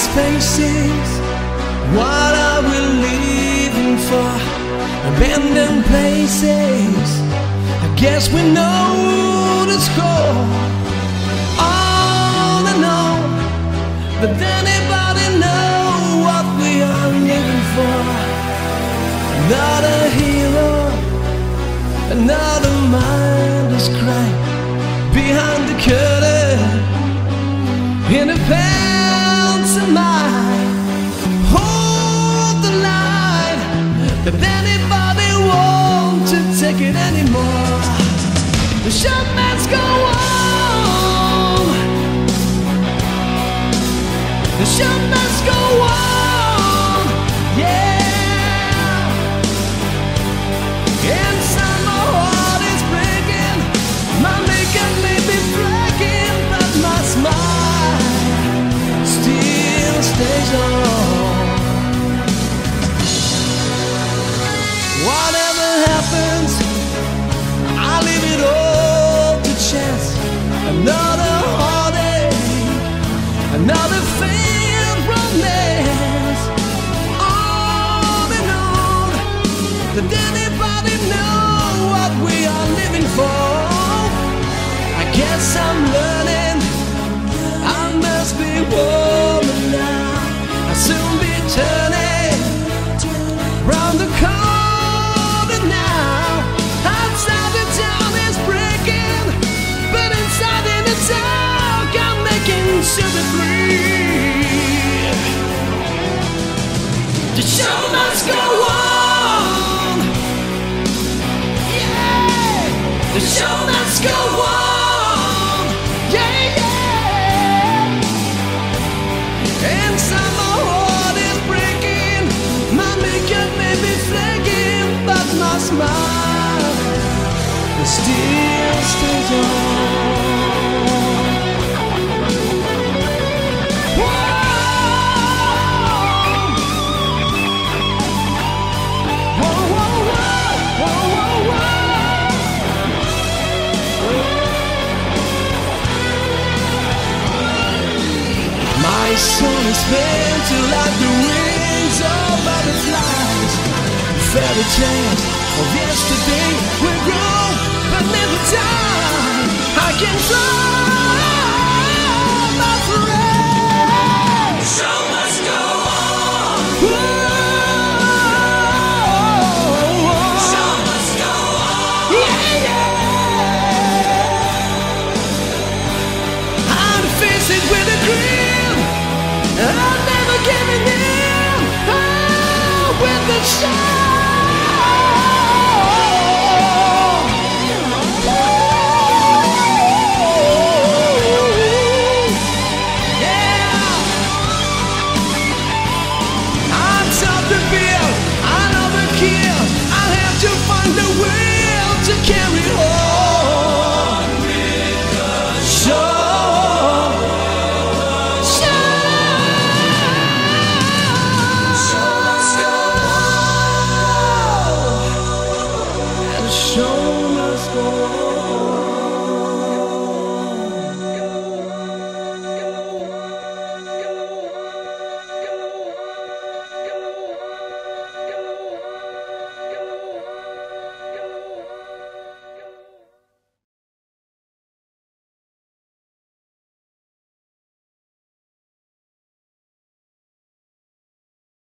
spaces. What are we leaving for? Abandoned places. I guess we know the score. On and on. But anybody know what we are living for? Another hero, another mindless crime behind the curtain in a pantomime. Hold the line. Did anybody want to take it anymore? The show must go on. The show must go on. Yeah. Inside my heart is breaking. My makeup may be flaking, but my smile still stays on. Whatever happens, I leave it all to chance. Another heartache, another failed romance. On and on. Did anybody know what we are living for? I guess I'm learning. I must be woman now. I'll soon be turning round the corner now. Outside the town is breaking, but inside in the dark I'm making sure to breathe. The show must go on. Yeah, the show must go on. Yeah, yeah. Inside my heart is breaking. My makeup may be flaking, but my smile still stays on. My soul is meant to like the wings of butterflies. Fairy tales of yesterday will grow but never die. I can fly, my friend. The show must go on. Whoa. The show must go on. Yeah, yeah. I'm facing with a grin. I'm never giving in. Oh, with the show.